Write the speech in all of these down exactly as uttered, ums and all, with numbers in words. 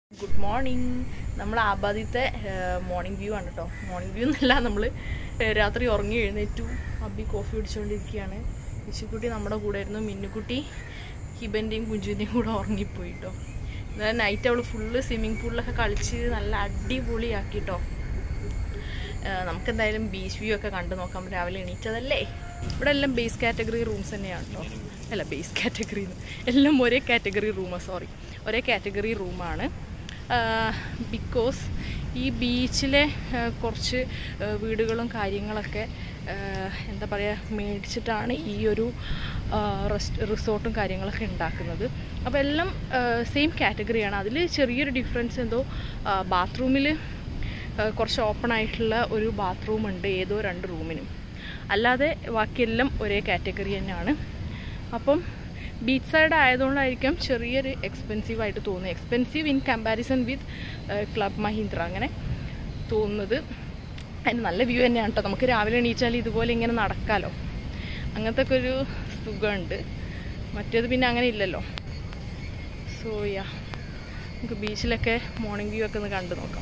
Good morning. നമ്മൾ ആബാദിത്തെ morning view ആണ് കേട്ടോ. മോർണിംഗ് വ്യൂ എന്നല്ല, നമ്മൾ രാത്രി ഉറങ്ങി എഴുന്നേറ്റു. അബി കോഫി കുടിച്ചുകൊണ്ടിരിക്കുകയാണ്. ഇശുക്കുട്ടി നമ്മുടെ കൂടെ ആയിരുന്നു. മിന്നുക്കുട്ടി ഹിബൻ്റെയും കുഞ്ചുവിൻ്റെയും കൂടെ ഉറങ്ങിപ്പോയി കേട്ടോ. എന്നാൽ നൈറ്റ് അവൾ ഫുള്ള് സ്വിമ്മിങ് പൂളിലൊക്കെ കളിച്ച് നല്ല അടിപൊളിയാക്കി കേട്ടോ. നമുക്കെന്തായാലും ബീച്ച് വ്യൂ ഒക്കെ കണ്ടു നോക്കാം. രാവിലെ എണീറ്റതല്ലേ. ഇവിടെ എല്ലാം ബേസ് കാറ്റഗറി റൂംസ് തന്നെയാണ് കേട്ടോ. അല്ല, ബേസ് കാറ്റഗറി എല്ലാം ഒരേ കാറ്റഗറി റൂമാണ്. സോറി, ഒരേ കാറ്റഗറി റൂമാണ്. ബിക്കോസ് ഈ ബീച്ചിലെ കുറച്ച് വീടുകളും കാര്യങ്ങളൊക്കെ എന്താ പറയുക മേടിച്ചിട്ടാണ് ഈ ഒരു റെസ്റ്റ് റിസോർട്ടും കാര്യങ്ങളൊക്കെ ഉണ്ടാക്കുന്നത്. അപ്പോൾ എല്ലാം സെയിം കാറ്റഗറിയാണ്. അതിൽ ചെറിയൊരു ഡിഫറൻസ് എന്തോ ബാത്റൂമിൽ കുറച്ച് ഓപ്പൺ ആയിട്ടുള്ള ഒരു ബാത്റൂം ഉണ്ട് ഏതോ രണ്ട് റൂമിനും. അല്ലാതെ ബാക്കിയെല്ലാം ഒരേ കാറ്റഗറി തന്നെയാണ്. അപ്പം ബീച്ച് സൈഡ് ആയതുകൊണ്ടായിരിക്കും ചെറിയൊരു എക്സ്പെൻസീവ് ആയിട്ട് തോന്നുന്നത്. Expensive in comparison with club Mahindra അങ്ങനെ തോന്നുന്നത്. അതിന് നല്ല വ്യൂ തന്നെയാണ് കേട്ടോ. നമുക്ക് രാവിലെ എണീച്ചാൽ ഇതുപോലെ ഇങ്ങനെ നടക്കാമല്ലോ. അങ്ങനത്തെ ഒക്കെ ഒരു സുഖമുണ്ട്. മറ്റേത് പിന്നെ അങ്ങനെ ഇല്ലല്ലോ. സോ യാ, നമുക്ക് ബീച്ചിലൊക്കെ മോർണിംഗ് വ്യൂ ഒക്കെ ഒന്ന് കണ്ടു നോക്കാം.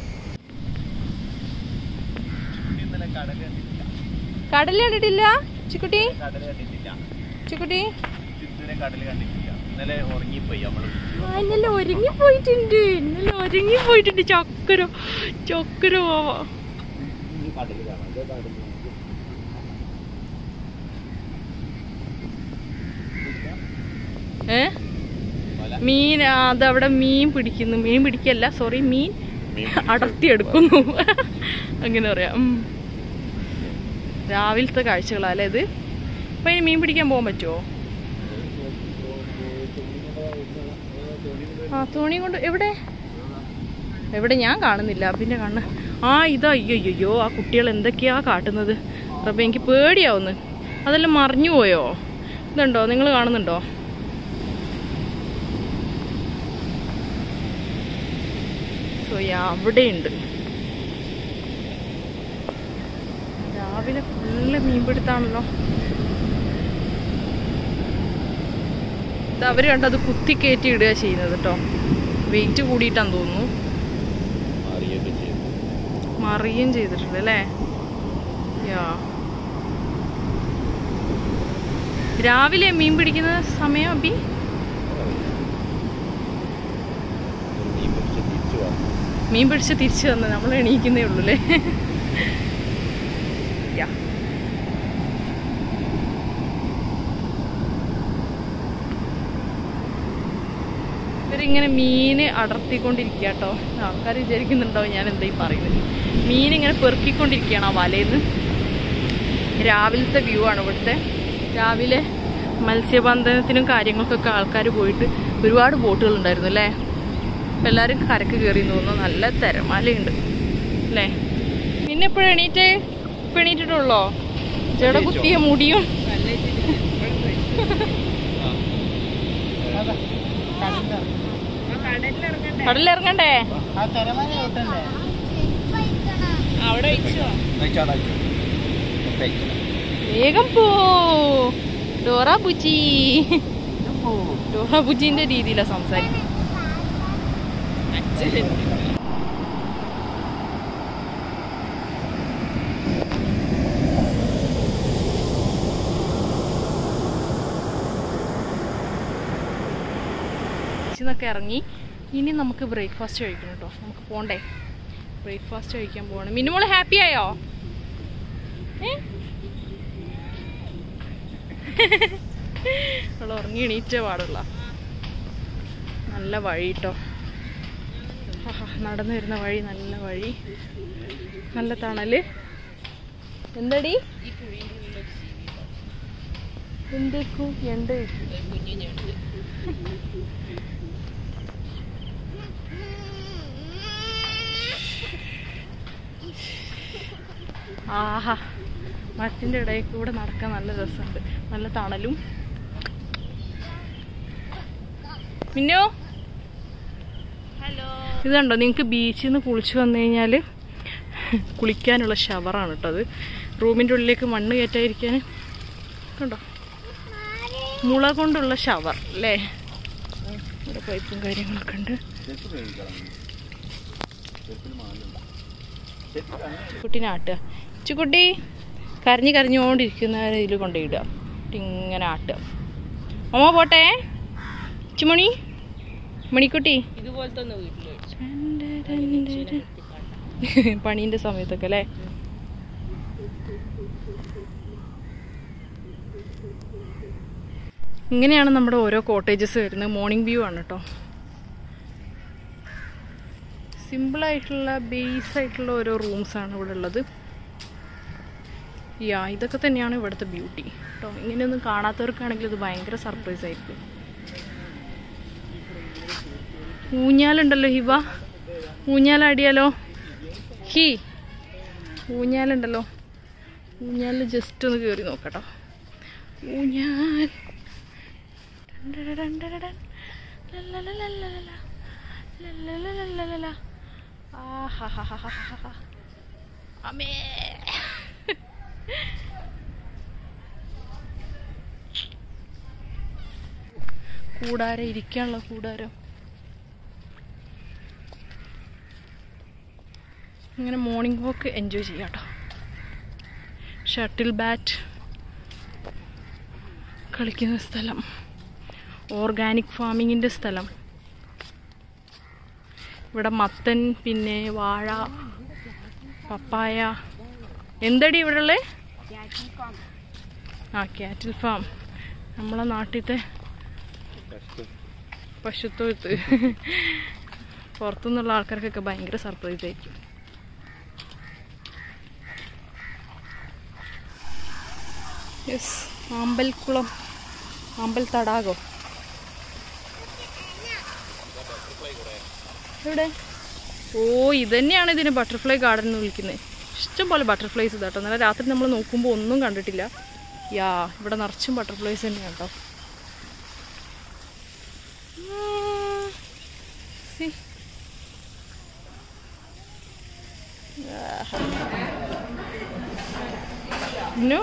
കടൽ കണ്ടിട്ടില്ല ചിക്കുട്ടി? ചിക്കുട്ടി ഇന്നലെ ഒരുങ്ങിപ്പോയിട്ടുണ്ട്. ഇന്നലെ ഒരുങ്ങിപ്പോയിട്ടുണ്ട്. ചക്കരോ ചക്കരോ ഏ മീൻ അതവിടെ മീൻ പിടിക്കുന്നു. മീൻ പിടിക്കല്ല, സോറി, മീൻ അടർത്തിയെടുക്കുന്നു അങ്ങനെ പറയാം. രാവിലത്തെ കാഴ്ചകളാ അല്ലേ ഇത്. അപ്പൊ ഇനി മീൻ പിടിക്കാൻ പോകാൻ പറ്റുമോ? ആ, തോണി കൊണ്ട് എവിടെ എവിടെ ഞാൻ കാണുന്നില്ല. പിന്നെ കണ്ണ് ആ ഇതാ. അയ്യോ അയ്യോ, ആ കുട്ടികൾ എന്തൊക്കെയാ കാട്ടുന്നത്. അപ്പം എനിക്ക് പേടിയാവുന്നു. അതെല്ലാം മറിഞ്ഞു പോയോ? ഇതുണ്ടോ, നിങ്ങൾ കാണുന്നുണ്ടോ? സോ യാ, അവിടെയുണ്ട്. രാവിലെ ഫുള്ള് മീൻപിടുത്താണല്ലോ. അവർ കണ്ടത് കുത്തി കയറ്റി ഇടുക ചെയ്യുന്നത് കേട്ടോ. വെയിറ്റ് കൂടിയിട്ടാന്ന് തോന്നുന്നു. മറിയും ചെയ്തിട്ടുണ്ട് അല്ലേ. യാ, രാവിലെ മീൻ പിടിക്കുന്ന സമയം അബി? മീൻ പിടിച്ച് തിരിച്ചു വന്ന് നമ്മൾ എണീക്കുന്നേ ഉള്ളൂ അല്ലേ. യാ, ഇവരിങ്ങനെ മീൻ അടർത്തിക്കൊണ്ടിരിക്കുക കേട്ടോ. ആൾക്കാർ വിചാരിക്കുന്നുണ്ടോ ഞാൻ എന്തായി പറയുന്നത്. മീൻ ഇങ്ങനെ പെറുക്കിക്കൊണ്ടിരിക്കുകയാണ് ആ വലയിന്ന്. രാവിലത്തെ വ്യൂ ആണ് ഇവിടുത്തെ. രാവിലെ മത്സ്യബന്ധനത്തിനും കാര്യങ്ങൾക്കൊക്കെ ആൾക്കാർ പോയിട്ട് ഒരുപാട് ബോട്ടുകൾ ഉണ്ടായിരുന്നു അല്ലേ. അപ്പം എല്ലാവരും കരക്ക് കയറി തോന്നുന്നു. നല്ല തിരമാലയുണ്ട് അല്ലേ. പിന്നെ എപ്പോഴും എണീറ്റ് ഇപ്പം എണീറ്റിട്ടുള്ളോ? ജട കുത്തിയ മുടിയും കടലിറങ്ങണ്ടേ? അവിടെ വേഗം പോ ഡോറ ബുജി. ഡോറ ബുജിന്റെ രീതിയിലാ സംസാരിക്കും. ൊക്കെ ഇറങ്ങി. ഇനി നമുക്ക് ബ്രേക്ക്ഫാസ്റ്റ് കഴിക്കണം കേട്ടോ. നമുക്ക് പോണ്ടേ, ബ്രേക്ക്ഫാസ്റ്റ് കഴിക്കാൻ പോവാണ്. മിനിമോള് ഹാപ്പി ആയോ? അവൾ ഉറങ്ങി എണീറ്റ പാടുള്ള. നല്ല വഴി കേട്ടോ. നടന്നു വരുന്ന വഴി, നല്ല വഴി, നല്ല തണല്. എന്തടി എന്തേക്കും എന്ത് ആഹാ, മരത്തിൻ്റെ ഇടയിൽ കൂടെ നടക്കാൻ നല്ല രസമുണ്ട്. നല്ല തണലും. പിന്നോ ഹലോ, ഇതുണ്ടോ നിങ്ങൾക്ക് ബീച്ചിൽ നിന്ന് കുളിച്ച് വന്നു കഴിഞ്ഞാൽ കുളിക്കാനുള്ള ഷവറാണ് കേട്ടോ. അത് റൂമിൻ്റെ ഉള്ളിലേക്ക് മണ്ണ് കയറ്റാതിരിക്കാൻ കണ്ടോ, മുള കൊണ്ടുള്ള ഷവർ അല്ലേ. ഇവിടെ പൈപ്പും കാര്യങ്ങളൊക്കെ ഉണ്ട്. കുട്ടീനെ ആട്ടുക. ചുക്കുട്ടി കരഞ്ഞ് കരഞ്ഞുകൊണ്ടിരിക്കുന്ന ഇതിൽ കൊണ്ടുപോയിടുക. ഇങ്ങനെ ആട്ടുക. അമ്മ പോട്ടെ. ചുമണി മണിക്കുട്ടി ഇതുപോലത്തെ പണീൻ്റെ സമയത്തൊക്കെ അല്ലേ. ഇങ്ങനെയാണ് നമ്മുടെ ഓരോ കോട്ടേജസ് വരുന്നത്. മോർണിംഗ് വ്യൂ ആണ് കേട്ടോ. സിമ്പിളായിട്ടുള്ള ബേസ് ആയിട്ടുള്ള ഓരോ റൂംസാണ് ഇവിടെ ഉള്ളത്. യാ ഇതൊക്കെ തന്നെയാണ് ഇവിടുത്തെ ബ്യൂട്ടി കേട്ടോ. ഇങ്ങനെയൊന്നും കാണാത്തവർക്കാണെങ്കിൽ ഇത് ഭയങ്കര സർപ്രൈസ് ആയിരിക്കും. ഊഞ്ഞാലുണ്ടല്ലോ ഹിബ, ഊഞ്ഞാലാടിയാലോ? ഹി ഊഞ്ഞാലുണ്ടല്ലോ, ഊഞ്ഞാലിൽ ജസ്റ്റ് ഒന്ന് കയറി നോക്കട്ടോ. ഊഞ്ഞാൽ അമ്മേ കൂടാരം, ഇരിക്കാനുള്ള കൂടാരം. ഇങ്ങനെ മോർണിംഗ് വാക്ക് എൻജോയ് ചെയ്യാം കേട്ടോ. ഷട്ടിൽ ബാറ്റ് കളിക്കുന്ന സ്ഥലം, ഓർഗാനിക് ഫാമിങ്ങിൻ്റെ സ്ഥലം. ഇവിടെ മത്തൻ, പിന്നെ വാഴ, പപ്പായ. എന്തടി ഇവിടെ ഉള്ളത്? ആ ക്യാറ്റിൽ ഫാം. നമ്മളെ നാട്ടിലത്തെ പശുത്തൊഴുത്ത്. പുറത്തുനിന്നുള്ള ആൾക്കാർക്കൊക്കെ ഭയങ്കര സർപ്രൈസ് ആയിരിക്കും. യെസ്, ആമ്പൽക്കുളം, ആമ്പൽ തടാകോ. എവിടെ? ഓ ഇതന്നെയാണ് ഇതിനെ ബട്ടർഫ്ലൈ ഗാർഡൻ എന്ന് വിളിക്കുന്നത്. ഇഷ്ടംപോലെ ബട്ടർഫ്ലൈസ് ഇതാട്ടോ. എന്നാലും രാത്രി നമ്മൾ നോക്കുമ്പോൾ ഒന്നും കണ്ടിട്ടില്ല. യാ ഇവിടെ നിറച്ചും ബട്ടർഫ്ലൈസ് തന്നെയാണ് കേട്ടോ. ഇന്നു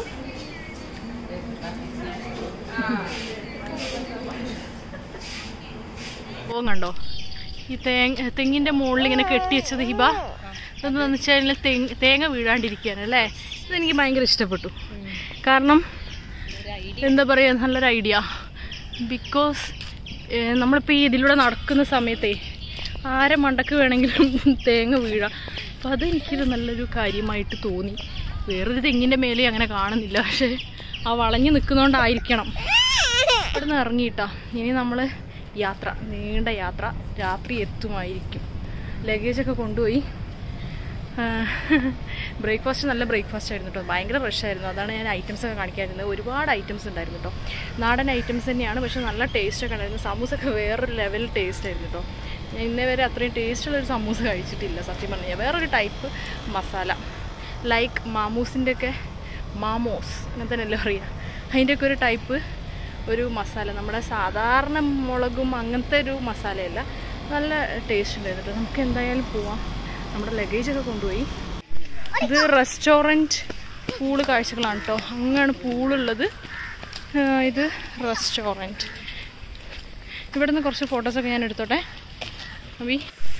കണ്ടോ ഈ തേങ്ങ തെങ്ങിൻ്റെ മുകളിൽ ഇങ്ങനെ കെട്ടി വെച്ചത് ഹിബ. ഇതെന്താണെന്ന് വെച്ച് കഴിഞ്ഞാൽ തെങ്ങ് തേങ്ങ വീഴാണ്ടിരിക്കുകയാണല്ലേ. ഇതെനിക്ക് ഭയങ്കര ഇഷ്ടപ്പെട്ടു. കാരണം എന്താ പറയുക, നല്ലൊരു ഐഡിയ. ബിക്കോസ് നമ്മളിപ്പോൾ ഈ ഇതിലൂടെ നടക്കുന്ന സമയത്തേ ആരെ മണ്ടക്ക് വേണമെങ്കിലും തേങ്ങ വീഴാം. അപ്പോൾ അതെനിക്കൊരു നല്ലൊരു കാര്യമായിട്ട് തോന്നി. വേറൊരു തെങ്ങിൻ്റെ മേലെ അങ്ങനെ കാണുന്നില്ല, പക്ഷേ ആ വളഞ്ഞു നിൽക്കുന്നതുകൊണ്ടായിരിക്കണം. ഇവിടെ നിന്ന് ഇറങ്ങിയിട്ടാ ഇനി നമ്മൾ യാത്ര, നീണ്ട യാത്ര. രാത്രി എത്തുമായിരിക്കും. ലഗേജൊക്കെ കൊണ്ടുപോയി. ബ്രേക്ക്ഫാസ്റ്റ് നല്ല ബ്രേക്ക്ഫാസ്റ്റ് ആയിരുന്നു കേട്ടോ. ഭയങ്കര റഷായിരുന്നു. അതാണ് ഞാൻ ഐറ്റംസൊക്കെ കാണിക്കാതിരുന്നത്. ഒരുപാട് ഐറ്റംസ് ഉണ്ടായിരുന്നു കേട്ടോ. നാടൻ ഐറ്റംസ് തന്നെയാണ്, പക്ഷെ നല്ല ടേസ്റ്റൊക്കെ ഉണ്ടായിരുന്നു. സമൂസൊക്കെ വേറൊരു ലെവൽ ടേസ്റ്റ് ആയിരുന്നു കേട്ടോ. ഞാൻ ഇന്നേ വരെ അത്രയും ടേസ്റ്റുള്ളൊരു സമൂസ കഴിച്ചിട്ടില്ല സത്യം പറഞ്ഞാൽ. വേറൊരു ടൈപ്പ് മസാല, ലൈക്ക് മാമൂസിൻ്റെ ഒക്കെ, മാമോസ് അങ്ങനെ തന്നെയല്ലേ പറയുക, അതിൻ്റെയൊക്കെ ഒരു ടൈപ്പ് ഒരു മസാല. നമ്മുടെ സാധാരണ മുളകും അങ്ങനത്തെ ഒരു മസാലയല്ല. നല്ല ടേസ്റ്റ് ഉണ്ടായിരുന്നു കേട്ടോ. നമുക്ക് എന്തായാലും പോവാം. നമ്മുടെ ലഗേജൊക്കെ കൊണ്ടുപോയി. ഇത് റെസ്റ്റോറൻറ്റ് പൂള് കാഴ്ചകളാണ് കേട്ടോ. അങ്ങനെയാണ് പൂളുള്ളത്. ഇത് റെസ്റ്റോറൻറ്റ്. ഇവിടെ നിന്ന് കുറച്ച് ഫോട്ടോസൊക്കെ ഞാൻ എടുത്തോട്ടെ അബി.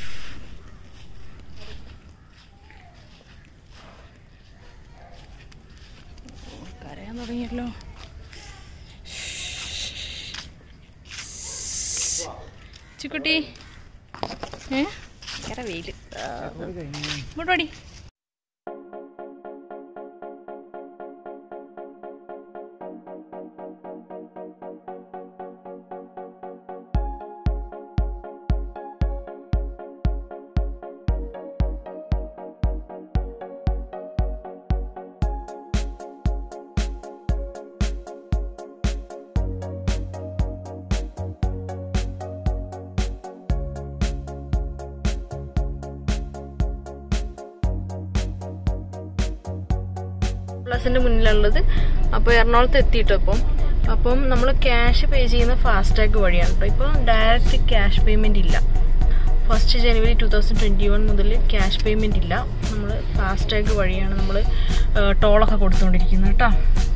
കരയാൻ തുടങ്ങിയല്ലോ. ചിക്കുട്ടി ഏ ഭയങ്കര വെയിൽ. ഇങ്ങോട്ടോടി. പ്ലസിൻ്റെ മുന്നിലുള്ളത്. അപ്പോൾ എറണാകുളത്ത് എത്തിയിട്ടോ ഇപ്പം. അപ്പം നമ്മൾ ക്യാഷ് പേ ചെയ്യുന്ന ഫാസ്ടാഗ് വഴിയാണ് കേട്ടോ. ഇപ്പോൾ ഡയറക്റ്റ് ക്യാഷ് പേയ്മെൻറ്റ് ഇല്ല. First January two thousand twenty one മുതൽ ക്യാഷ് പേയ്മെൻറ്റ് ഇല്ല. നമ്മൾ ഫാസ്ടാഗ് വഴിയാണ് നമ്മൾ ടോളൊക്കെ കൊടുത്തുകൊണ്ടിരിക്കുന്നത് കേട്ടോ.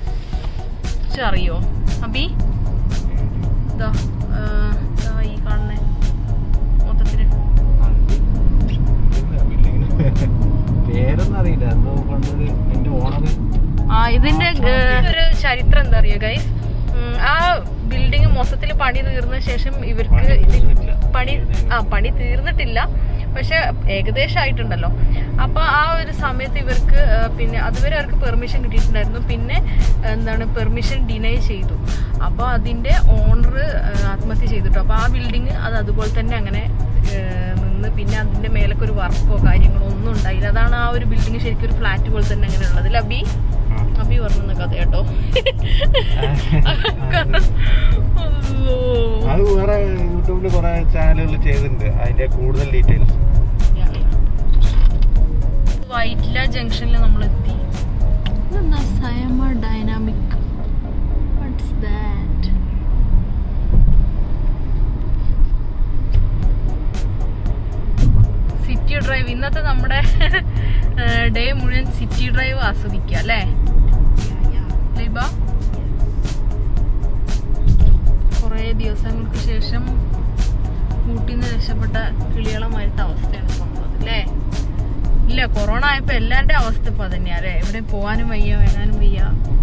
അറിയോ അബി? ഇതാ ഈ കാണുന്ന മൊത്തത്തിൽ മൊത്തത്തിൽ പണി തീർന്ന ശേഷം ഇവർക്ക് പണി ആ പണി തീർന്നിട്ടില്ല, പക്ഷെ ഏകദേശം ആയിട്ടുണ്ടല്ലോ. അപ്പൊ ആ ഒരു സമയത്ത് ഇവർക്ക് പിന്നെ അതുവരെ അവർക്ക് പെർമിഷൻ കിട്ടിയിട്ടുണ്ടായിരുന്നു. പിന്നെ എന്താണ് പെർമിഷൻ ഡിനൈ ചെയ്തു. അപ്പൊ അതിന്റെ ഓണർ ആത്മഹത്യ ചെയ്തിട്ടു. അപ്പൊ ആ ബിൽഡിങ് അത് അതുപോലെ തന്നെ അങ്ങനെ നിന്ന് പിന്നെ അതിന്റെ മേലൊക്കെ ഒരു വർക്കോ കാര്യങ്ങളോ ഒന്നും ഉണ്ടായില്ല. അതാണ് ആ ഒരു ബിൽഡിങ് ശരിക്കും ഒരു ഫ്ലാറ്റ് പോലെ തന്നെ അങ്ങനെ ഉള്ളത്. അബി അബി പറഞ്ഞ കഥ കേട്ടോ. അത് വേറെ യൂട്യൂബില് കുറെ ചാനലുകൾ ചെയ്തിട്ടുണ്ട് അതിന്റെ കൂടുതൽ ഡീറ്റെയിൽസ്. വൈറ്റ്ല ജംഗ്ഷനിൽ നമ്മൾ എത്തി. ഇതെന്താ സയമ dynamic, what's that? City drive. ഇന്നത്തെ നമ്മുടെ ഡേ മുഴുവൻ സിറ്റി ഡ്രൈവ് ആസ്വദിക്കുക അല്ലേ ലൈബ? കുറേ ദിവസങ്ങൾക്ക് ശേഷം ഊട്ടിയിൽ നിന്ന് രക്ഷപ്പെട്ട കിളികളമായിട്ട് അവസ്ഥയാണ് സംഭവം അല്ലേ? ഇല്ല, കൊറോണ ആയപ്പോ എല്ലാവരുടെയും അവസ്ഥ ഇപ്പൊ തന്നെയാ അല്ലേ? എവിടെ പോവാനും വയ്യ, വരാനും വയ്യ.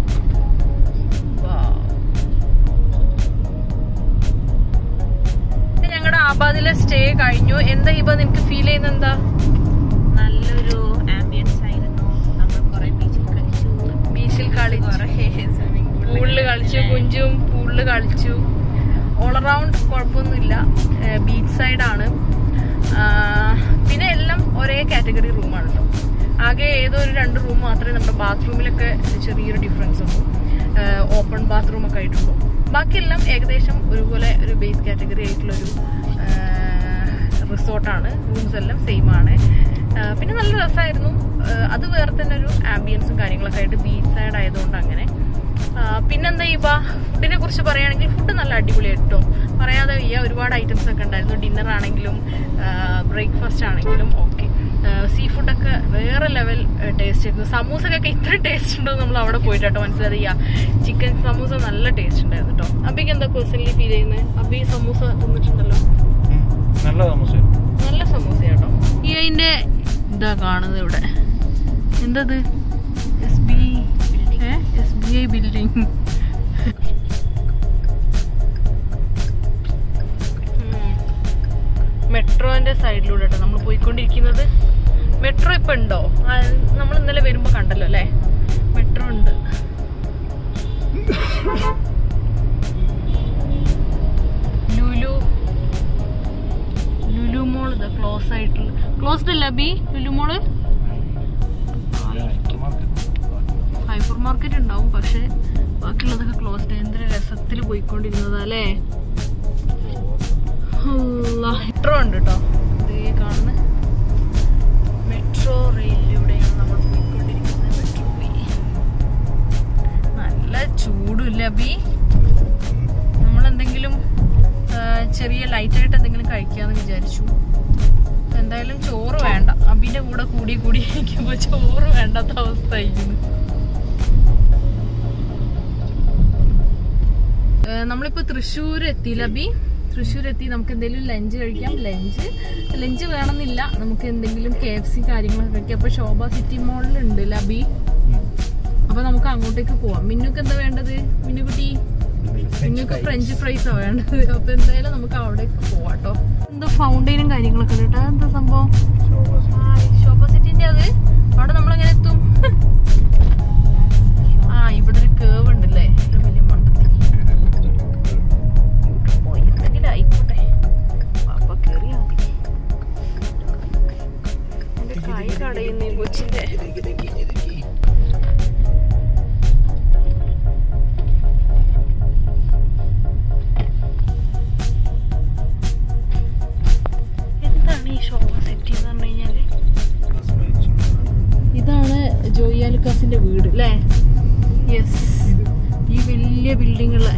ഞങ്ങളുടെ ആബാദിലെ സ്റ്റേ കഴിഞ്ഞു. എന്താ ഇപ്പൊ നിനക്ക് ഫീൽ ചെയ്യുന്നത്? എന്താ? നല്ലൊരു ആംബിയൻസ് ആയിരുന്നു. നമ്മൾ കുറെ ബീച്ചിൽ കളിച്ചു, ബീച്ചിൽ കളിച്ചു, പൂളില് കളിച്ചു, കുഞ്ചും പൂളില് കളിച്ചു. ഓൾ അറൗണ്ട് കുഴപ്പമൊന്നുമില്ല. ബീച്ച് സൈഡാണ്. പിന്നെ എല്ലാം ഒരേ കാറ്റഗറി റൂമാണ് കേട്ടോ. ആകെ ഏതോ ഒരു രണ്ട് റൂം മാത്രമേ നമ്മുടെ ബാത്റൂമിലൊക്കെ ചെറിയൊരു ഡിഫറൻസ് ഉള്ളൂ. ഓപ്പൺ ബാത്റൂം ഒക്കെ ആയിട്ടുള്ളൂ. ബാക്കിയെല്ലാം ഏകദേശം ഒരുപോലെ ഒരു ബേസ് കാറ്റഗറി ആയിട്ടുള്ളൊരു റിസോർട്ടാണ്. റൂംസ് എല്ലാം സെയിം ആണ്. പിന്നെ നല്ല രസമായിരുന്നു. അത് വേറെ തന്നെ ഒരു ആംബിയൻസും കാര്യങ്ങളൊക്കെ ആയിട്ട് ബീച്ച് സൈഡ് ആയതുകൊണ്ട് അങ്ങനെ. പിന്നെന്താ ഈ ഫുഡിനെ കുറിച്ച് പറയുകയാണെങ്കിൽ ഫുഡ് നല്ല അടിപൊളിയായിട്ടോ, പറയാതെ വയ്യ. ഒരുപാട് ഐറ്റംസ് ഒക്കെ ഉണ്ടായിരുന്നു. ഡിന്നർ ആണെങ്കിലും ബ്രേക്ക്ഫാസ്റ്റ് ആണെങ്കിലും ഓക്കെ. സീ ഫുഡൊക്കെ വേറെ ലെവൽ ടേസ്റ്റ് ആയിരുന്നു. സമൂസക്കൊക്കെ ഇത്ര ടേസ്റ്റ് ഉണ്ടോ നമ്മൾ അവിടെ പോയിട്ടോ മനസ്സിലാ. ചിക്കൻ സമൂസ നല്ല ടേസ്റ്റ് ഉണ്ടായിരുന്നു കേട്ടോ. അബിക്ക് എന്താ പേഴ്സണലി ഫീൽ ചെയ്യുന്നത്? അബി സമൂസ തിന്നിട്ടുണ്ടല്ലോ. നല്ല സമൂസ, നല്ല സമൂസ കേട്ടോ. ഈ അതിന്റെ ഇതാ കാണുന്നത് ഇവിടെ. എന്തത്? S B S B I building. മെട്രോന്റെ സൈഡിലൂടെ കേട്ടോ നമ്മൾ പോയിക്കൊണ്ടിരിക്കുന്നത്. മെട്രോ ഇപ്പൊ ഉണ്ടോ? നമ്മൾ ഇന്നലെ വരുമ്പോ കണ്ടല്ലോ അല്ലേ? മെട്രോ ഉണ്ട്. ലുലു ലുലു മോൾ ഇത് ക്ലോസ് ആയിട്ടുള്ള ക്ലോസ്ഡ് അല്ല ബി? ലുലു മോള് ഹൈപ്പർ മാർക്കറ്റ് ഉണ്ടാവും, പക്ഷെ ബാക്കിയുള്ളതൊക്കെ ക്ലോസ്ഡ്. എന്തൊരു രസത്തിൽ പോയിക്കൊണ്ടിരുന്നതാ അല്ലേ? മെട്രോ ഉണ്ട് കേട്ടോ. ഇതേ കാണുന്ന മെട്രോ റെയിലിലൂടെയാണ് നമ്മൾ പോയിക്കൊണ്ടിരിക്കുന്നത്. മെട്രോ പോയി നല്ല ചൂടില്ല ബി? നമ്മളെന്തെങ്കിലും ചെറിയ ലൈറ്റായിട്ട് എന്തെങ്കിലും കഴിക്കാന്ന് വിചാരിച്ചു. എന്തായാലും ചോറ് വേണ്ട. അബിന്റെ കൂടെ കൂടി കൂടി ഇരിക്കുമ്പോ ചോറ് വേണ്ടാത്ത അവസ്ഥ ആയിരിക്കുന്നു. നമ്മളിപ്പോ തൃശ്ശൂർ എത്തിയില്ല ബി? തൃശ്ശൂർ എത്തി. നമുക്ക് എന്തെങ്കിലും ലഞ്ച് കഴിക്കാം. ലഞ്ച് ലഞ്ച് വേണമെന്നില്ല, നമുക്ക് എന്തെങ്കിലും കെ എഫ് സി കാര്യങ്ങളൊക്കെ കഴിക്കാം. അപ്പൊ ശോഭ സിറ്റി മോളിലുണ്ട് ലബി. അപ്പൊ നമുക്ക് അങ്ങോട്ടേക്ക് പോവാം. മിന്നുക്ക് എന്താ വേണ്ടത്? മിന്നുകുട്ടി മിന്നുക്ക് ഫ്രഞ്ച് ഫ്രൈസാ വേണ്ടത്. അപ്പൊ എന്തായാലും നമുക്ക് അവിടേക്ക് പോവാട്ടോ. എന്തോ ഫൗണ്ടെയിനും കാര്യങ്ങളൊക്കെ കേട്ടോ. എന്താ സംഭവം? ശോഭ സിറ്റിന്റെ അത് അവിടെ നമ്മളെങ്ങനെ എത്തും? ആ ഇവിടെ ഒരു കേവ് ഉണ്ടല്ലേ? വലിയ മണ്ടത്തിൽ പോയി എന്തെങ്കിലും ആയിക്കോട്ടെ. പാപ്പ കേറിയാ മതി. എന്റെ കൈ കടയുന്നേ കൊച്ചിന്റെ. എന്താണ് ഈ ശോഭ സിറ്റി എന്ന് പറഞ്ഞു കഴിഞ്ഞാല്? ഇതാണ് ജോയിയാലുക്കാസിന്റെ വീട് അല്ലേ? യെസ്, ഈ വലിയ ബിൽഡിങ്ങുള്ള.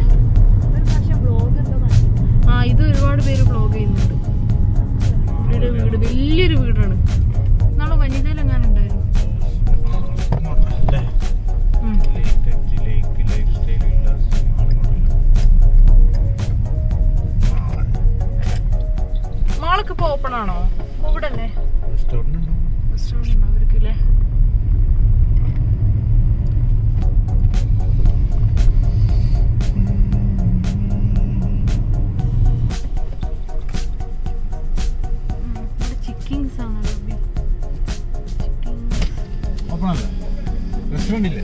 ആ ഇത് ഒരുപാട് പേര് ബ്ലോഗ് ചെയ്യുന്നുണ്ട്. ഇവരുടെ വീട് വലിയൊരു വീടാണ്. നാളെ വനിതയിലെങ്ങാനും ഉണ്ടായിരുന്നു. മാളൊക്കെ ഇപ്പൊ ഓപ്പൺ ആണോ? ഇവിടെ അല്ലേ റെസ്റ്റോറന്റ് ഉണ്ടോ അവർക്ക് അല്ലേ? ചിക്കിങ്സ് ആണ് റെസ്റ്റോറന്റ് ഇല്ലേ?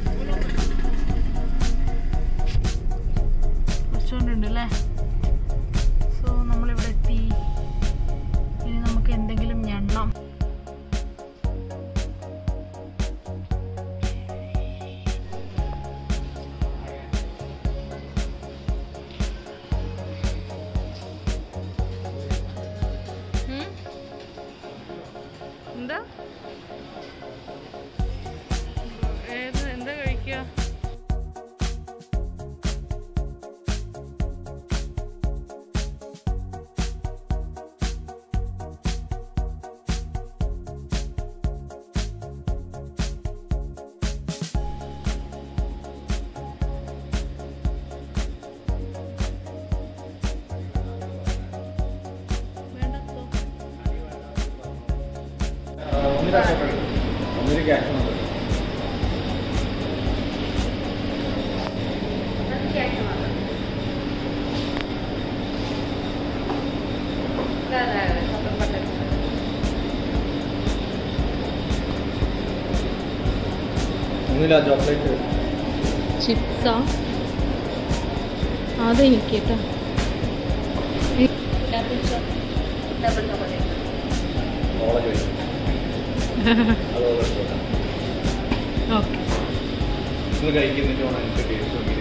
റെസ്റ്റോറന്റ് ഉണ്ട് അല്ലേ? സോ നമ്മളിവിടെ എത്തി. ഇനി നമുക്ക് എന്തെങ്കിലും ഞണ്ണം. എന്താ ഏത് എന്താ കഴിക്കുക? ചോക്ലേറ്റ് ചിപ്സാ അതെനിക്ക് കേട്ടോ. ഓക്കെ കഴിക്കുന്നില്ല.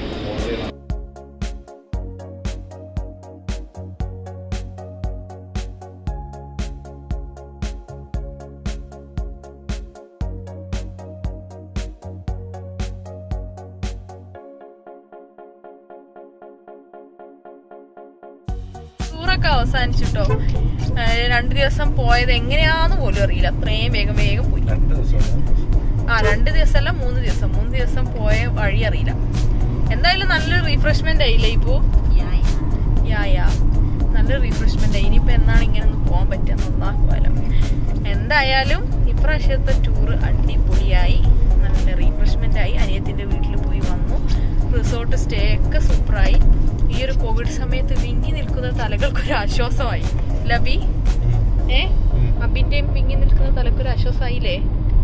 ടൂറൊക്കെ അവസാനിച്ചിട്ടോ. രണ്ടു ദിവസം പോയത് എങ്ങനെയാന്ന് പോലും അറിയില്ല. അത്രയും വേഗം വേഗം പോയി. ആ രണ്ട് ദിവസമല്ല മൂന്ന് ദിവസം മൂന്ന് ദിവസം പോയ വഴി അറിയില്ല. എന്തായാലും നല്ലൊരു റീഫ്രഷ്മെന്റ് ആയില്ലേ ഇപ്പോ? യാ യാ നല്ലൊരു റീഫ്രഷ്മെന്റ് ആയി. ഇനിയിപ്പോ എന്നാണ് ഇങ്ങനെ ഒന്ന് പോകാൻ പറ്റുക നന്നാക്കുമല്ലോ. എന്തായാലും ഇപ്രാവശ്യത്തെ ടൂറ് അടിപൊളിയായി, നല്ല റീഫ്രഷ്മെന്റ് ആയി. അനിയത്തിന്റെ വീട്ടിൽ പോയി വന്നു. റിസോർട്ട് സ്റ്റേ ഒക്കെ സൂപ്പറായി. ഈ ഒരു കോവിഡ് സമയത്ത് വിങ്ങി നിൽക്കുന്ന തലകൾക്കൊരു ആശ്വാസമായി. ലബി ഏ അബിന്റെയും വിങ്ങി നിൽക്കുന്ന തലക്കൊരു ആശ്വാസമായില്ലേ?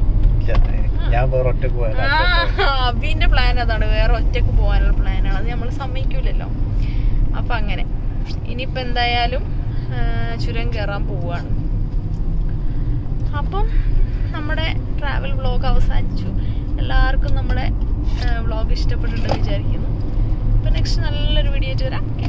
അബിന്റെ പ്ലാൻ അതാണ്, വേറെ ഒറ്റക്ക് പോകാനുള്ള പ്ലാനാണ്. അത് നമ്മൾ സമ്മതിക്കൂലല്ലോ. അപ്പൊ അങ്ങനെ ഇനിയിപ്പോ എന്തായാലും ചുരം കയറാൻ പോവാണ്. അപ്പം നമ്മുടെ ട്രാവൽ വ്ളോഗ് അവസാനിച്ചു. എല്ലാവർക്കും നമ്മുടെ വ്ളോഗ് ഇഷ്ടപ്പെട്ടിട്ടുണ്ടെന്ന് വിചാരിക്കുന്നു. അപ്പൊ നെക്സ്റ്റ് നല്ലൊരു വീഡിയോ ആയിട്ട് വരാം.